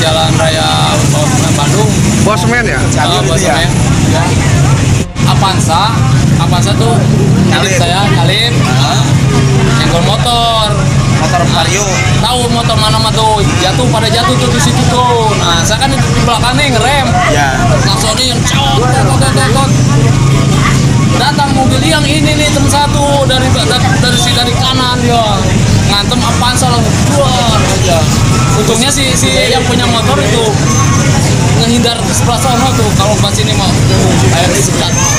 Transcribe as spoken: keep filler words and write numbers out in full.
Jalan Raya Bawah Semen Bandung. Bawah Semen ya? Uh, Bawah Semen. Ya. Avanza, Avanza tuh milik saya, Kalim. Nyenggol motor. Motor Vario. Tahu motor mana mah tuh jatuh pada jatuh tuh di situ tuh. Nah, saya kan di belakangnya ngerem. Ya. Langsung yang cot, cot, cot, cot. Datang mobil yang ini nih tem satu dari dari, dari si dari kanan dia ngantem Avanza langsung keluar aja. Untungnya si si yang punya motor itu ngehindar sebelah sono tuh, kalau pas ini mau air disikat.